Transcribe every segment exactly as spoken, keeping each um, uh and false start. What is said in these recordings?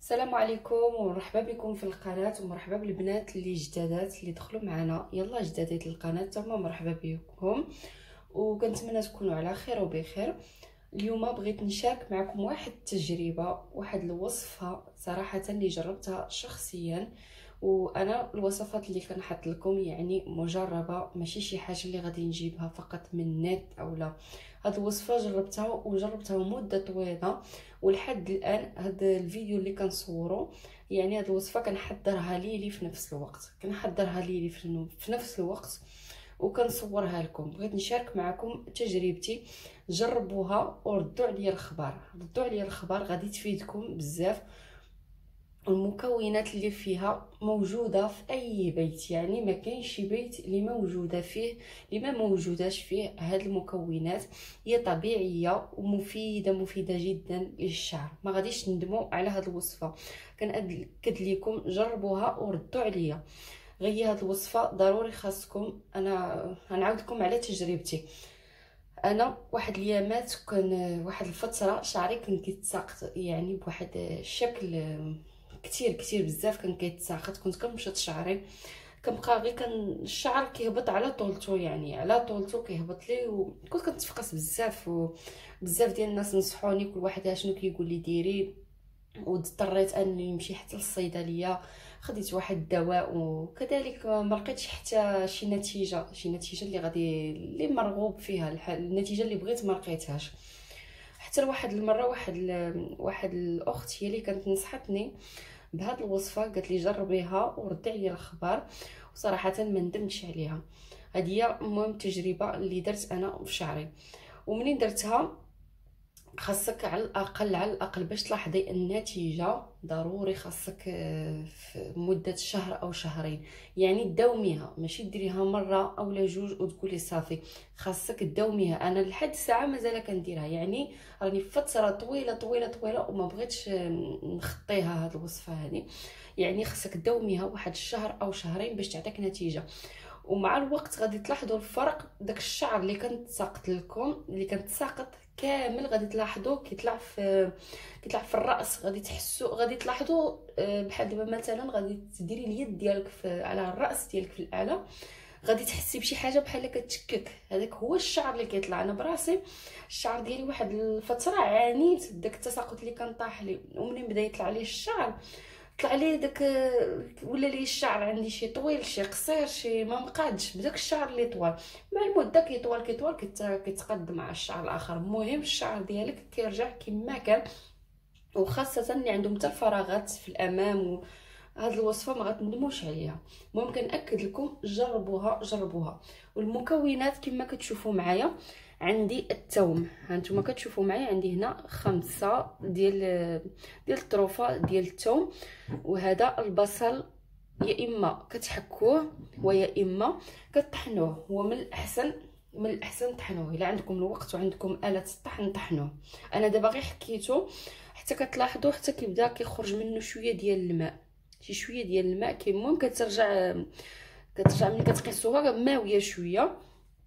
السلام عليكم ومرحبا بكم في القناه، ومرحبا بالبنات اللي جدادات اللي دخلوا معنا. يلا جدادات القناه تما مرحبا بكم، وكنتمنى تكونوا على خير وبخير. اليوم بغيت نشارك معكم واحد التجربه، واحد الوصفه صراحه اللي جربتها شخصيا. وانا الوصفات اللي كنحط لكم يعني مجربه، ماشي شي حاجه اللي غادي نجيبها فقط من النت او لا. هاد الوصفه جربتها وجربتها مده طويله، ولحد الان هاد الفيديو اللي كنصورو يعني هاد الوصفه كنحضرها ليلي في نفس الوقت كنحضرها ليلي في نفس الوقت وكنصورها لكم. بغيت نشارك معكم تجربتي، جربوها وردوا عليا الخبر ردوا عليا الخبر غادي تفيدكم بزاف. المكونات اللي فيها موجوده في اي بيت، يعني ما كاينش شي بيت اللي موجوده فيه اللي ما موجوداش فيه هاد المكونات. هي طبيعيه ومفيده مفيده جدا للشعر، ما غاديش ندموا على هاد الوصفه. كنأكد لكم جربوها وردوا عليا. غير هاد الوصفه ضروري خاصكم. انا غنعاود لكم على تجربتي. انا واحد اليامات كان واحد الفتره شعري كان كيتساقط يعني بواحد الشكل كتير كتير بزاف، كان كيتساقط. كنت كنمشط شعري كنبقى غير كان الشعر كيهبط على طولته، يعني على طولته كيهبط لي، وكنت كنتفقس بزاف. وبزاف ديال الناس نصحوني كل واحد شنو كيقول لي ديري، واضطريت اني نمشي حتى للصيدليه، خديت واحد الدواء وكذلك ما لقيتش حتى شي نتيجه شي نتيجه اللي غادي اللي مرغوب فيها. النتيجه اللي بغيت ما لقيتهاش. حتى لواحد المره واحد ال... واحد الاخت هي اللي كانت نصحتني بهاد الوصفه، قالت لي جربيها وردي عليا الخبر، وصراحه ما ندمتش عليها. هذه هي المهم التجربه اللي درت انا في شعري. ومنين درتها خاصك على الاقل على الاقل باش تلاحظي النتيجه، ضروري خاصك في مده شهر او شهرين. يعني تداوميها، ماشي ديريها مره او لا جوج وتقولي صافي. خاصك تداوميها. انا لحد الساعه مازال كنديرها، يعني راني فتره طويله طويله طويله وما بغيتش نخطيها هاد الوصفه هذه. يعني خاصك تداوميها واحد الشهر او شهرين باش تعطيك نتيجه. ومع الوقت غادي تلاحظوا الفرق. داك الشعر اللي كان تساقط لكم اللي كان تساقط كامل غادي تلاحظوا كيطلع في كيطلع في الراس. غادي تحسوا غادي تلاحظوا بحال دابا مثلا غادي تديري اليد ديالك في على الراس ديالك في الاعلى، غادي تحسي بشي حاجه بحال كتشكك. هذاك هو الشعر اللي كيطلع. انا براسي الشعر ديالي واحد الفتره عانيت داك التساقط اللي كان طاح لي، ومنين بدا يطلع لي الشعر طلع لي داك ولا لي الشعر عندي شي طويل شي قصير شي ما مقادش بداك الشعر اللي طوال. مع المده كيطول كيطول كيتقدم مع الشعر الاخر. المهم الشعر ديالك كيرجع كما كان، وخاصه اللي عندهم حتى الفراغات في الامام. هاد الوصفه ما غتندموش عليها. المهم كنأكد لكم جربوها جربوها. والمكونات كما كتشوفوا معايا، عندي الثوم. هانتوما كتشوفوا معايا عندي هنا خمسة ديال ديال الطروفه ديال الثوم. وهذا البصل يا اما كتحكوه ويا اما كطحنوه. هو من الاحسن من الاحسن طحنوه. الا عندكم الوقت وعندكم آلة الطحن طحنوه. انا دابا غير حكيته حتى كتلاحظوا حتى كيبدا كيخرج منه شويه ديال الماء، شي شويه ديال الماء. كي المهم كترجع كترجع ملي كتقيسوها ماويه شويه.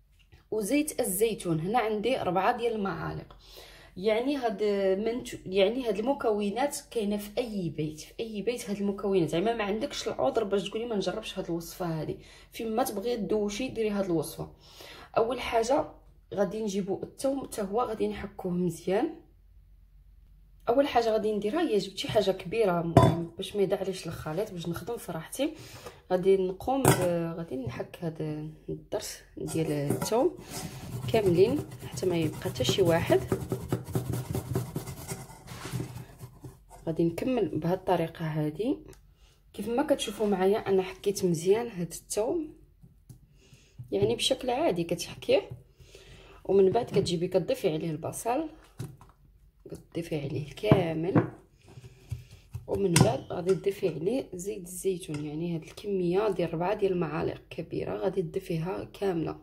وزيت الزيتون هنا عندي ربعة ديال المعالق. يعني هاد منت يعني هاد المكونات كاينه في اي بيت في اي بيت هاد المكونات. يعني ما عندكش العذر باش تقولي ما نجربش هاد الوصفه هذه. فيما تبغي دوشي ديري هاد الوصفه. اول حاجه غادي نجيبو الثوم حتى هو غادي نحكوه مزيان. اول حاجه غادي نديرها هي جبت شي حاجه كبيره باش ما يضيعليش الخليط باش نخدم في راحتي. غادي نقوم غادي نحك هذا الضرس ديال الثوم كاملين حتى ما يبقى حتى شي واحد. غادي نكمل بهذه الطريقه هذه. كيف ما كتشوفوا معايا انا حكيت مزيان هذا الثوم، يعني بشكل عادي كتحكيه. ومن بعد كتجيبي كتضيفي عليه البصل، كتضيفي عليه كامل. ومن بعد غادي تضيفي عليه زيت الزيتون، يعني هاد الكميه ديال ربعة ديال المعالق كبيره غادي تضيفيها كامله.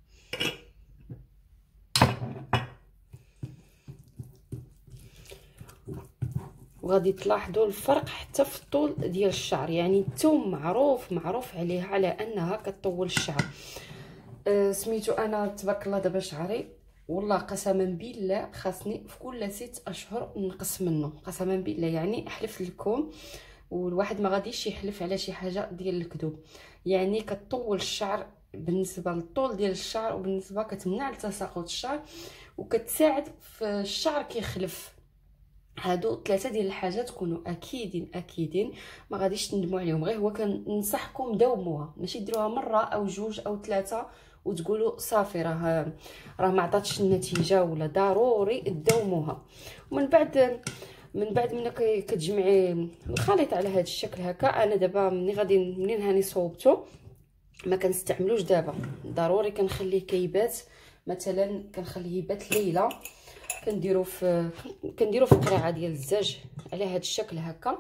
وغادي تلاحظوا الفرق حتى في الطول ديال الشعر. يعني الثوم معروف معروف عليه على انها كطول الشعر. أه سميتو انا تبارك الله دابا شعري والله قسما بالله خاصني في كل ست اشهر نقص منه، قسما بالله. يعني احلف لكم، والواحد ما غاديش يحلف على شي حاجه ديال الكذوب. يعني كتطول الشعر بالنسبه للطول ديال الشعر، وبالنسبه كتمنع لتساقط الشعر، وكتساعد في الشعر كيخلف. هادو ثلاثه ديال الحاجات كونوا اكيدين اكيدين ما غاديش تندموا عليهم. غير هو كننصحكم داوموها، ماشي ديروها مره او جوج او ثلاثه وتقولوا صافي راه راه ما عطاتش النتيجه، ولا ضروري تداوموها. ومن بعد من بعد ملي كتجمعي الخليط على هذا الشكل هكا، انا دابا ملي غادي منين هاني صوبته ما كنستعملوش دابا، ضروري كنخليه كيبات. مثلا كنخليه يبات ليله، كنديرو في كنديرو في قرعه ديال الزاج على هذا الشكل هكا،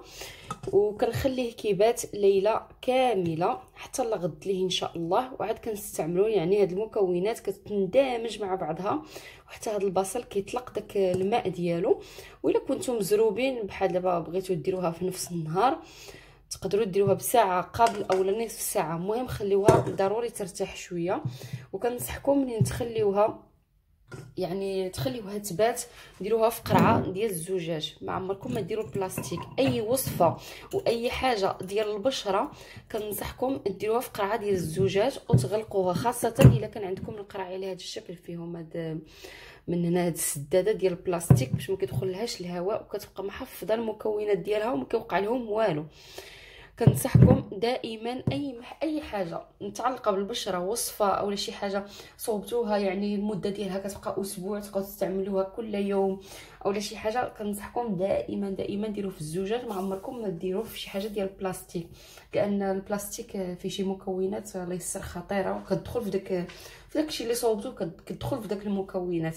وكنخليه كيبات ليله كامله حتى لغد ليه ان شاء الله. وعاد كنستعملو يعني هاد المكونات كتندمج مع بعضها، وحتى هاد البصل كيطلق داك الماء ديالو. وإلا كنتم مزروبين بحال دابا بغيتو ديروها في نفس النهار، تقدروا ديروها بساعه قبل او نصف ساعه. المهم خليوها ضروري ترتاح شويه. وكنصحكم منين تخليوها يعني تخليوها تبات، ديروها في قرعه ديال الزجاج، ما عمركم ما ديروا البلاستيك. اي وصفه واي حاجه ديال البشره كنصحكم ديروها في قرعه ديال الزجاج وتغلقوها، خاصه الا كان عندكم القرعه على هذا الشكل فيهم هاد من هنا هاد السداده ديال البلاستيك باش ما كيدخلهاش الهواء، وكتبقى محفظه المكونات ديالها وما كيوقع لهم والو. كنصحكم دائما اي اي حاجه متعلقه بالبشره، وصفه او شي حاجه صوبتوها يعني المده ديالها كتبقى اسبوع تبقاو تستعملوها كل يوم او شي حاجه، كنصحكم دائما دائما ديروه في الزجاج. ما عمركم ما ديروه في شي حاجه ديال البلاستيك، لان البلاستيك فيه شي مكونات الله يسر خطيره، وكتدخل في داك في داكشي اللي صوبتوه كتدخل في داك المكونات.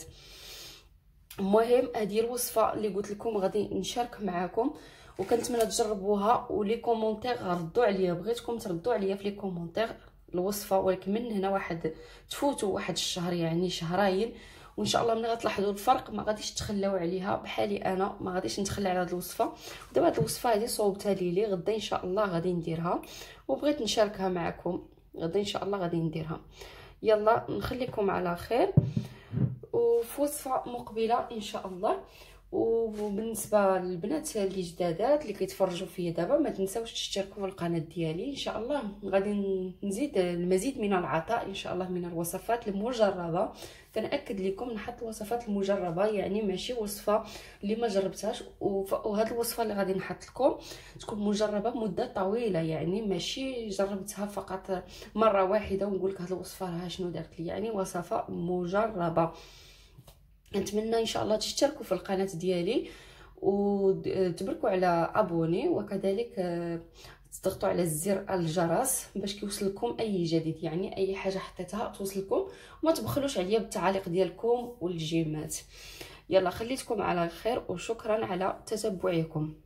المهم هذه الوصفه اللي قلت لكم غادي نشارك معكم، وكنتمنى تجربوها. ولي كومونتير ردوا عليا، بغيتكم تردوا عليا في لي كومونتير الوصفه. ولكن من هنا واحد تفوتوا واحد الشهر يعني شهرين، وان شاء الله ملي غتلاحظوا الفرق ما غاديش تخلاو عليها. بحالي انا ما غاديش نتخلى على هذه الوصفه. ودابا هذه الوصفه هذه صوبتها لي غدا ان شاء الله غادي نديرها، وبغيت نشاركها معكم غدا ان شاء الله غادي نديرها. يلا نخليكم على خير، وفي وصفه مقبله ان شاء الله. وبالنسبه للبنات اللي جدادات اللي كيتفرجوا فيا دابا، ما تنساوش تشتركوا في القناه ديالي. ان شاء الله غادي نزيد المزيد من العطاء ان شاء الله من الوصفات المجربه. كنأكد لكم نحط الوصفات المجربه، يعني ماشي وصفه اللي ما جربتهاش. وهذه الوصفه اللي غادي نحط لكم تكون مجربه مده طويله، يعني ماشي جربتها فقط مره واحده ونقول لك هذه الوصفه راه شنو دارت لي، يعني وصفه مجربه. نتمنى ان شاء الله تشتركوا في القناه ديالي وتبركوا على ابوني، وكذلك تضغطوا على زر الجرس باش كيوصلكم اي جديد، يعني اي حاجه حطيتها توصلكم. وما تبخلوش عليا بالتعاليق ديالكم والجيمات. يلا خليتكم على خير، وشكرا على تتبعكم.